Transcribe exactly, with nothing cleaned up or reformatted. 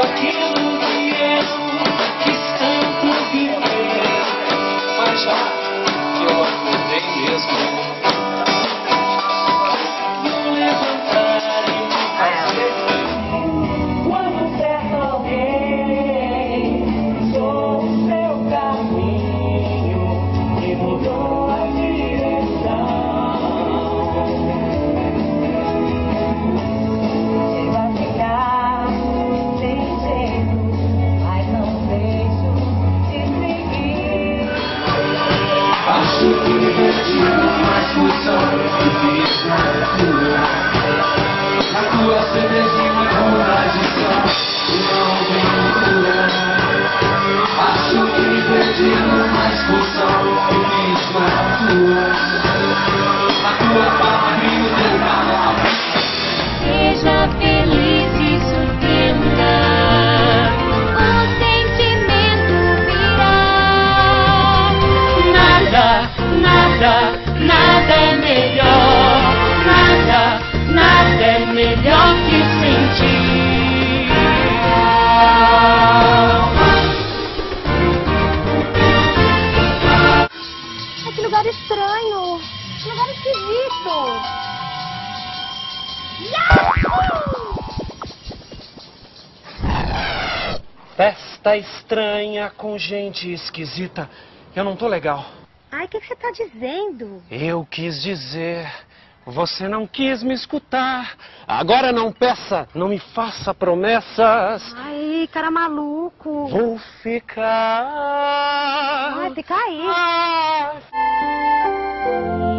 aquilo que eu quis tanto viver. Mas já que eu acordei mesmo, vou levantar e me fazer feliz. Quando certo alguém sou o seu caminho e mudou a direção. Chego a ficar sem jeito, mas não deixo de seguir. Acho que me perdi, mas fui só eu que fiz na tua. Na tua cervejinha com tradição e não vem curar. Acho que me perdi, mas fui só eu que fiz na tua. Na tua palma e o teu canal. Seja feliz e surpreenda, o sentimento virá. Nada, nada, nada é melhor. Nada, nada é melhor que sentir. Ai, que lugar estranho, que lugar esquisito. Festa estranha com gente esquisita. Eu não tô legal. Ai, o que, que você tá dizendo? Eu quis dizer. Você não quis me escutar. Agora não peça, não me faça promessas. Ai, cara maluco. Vou ficar. Ai, fica aí. Ah.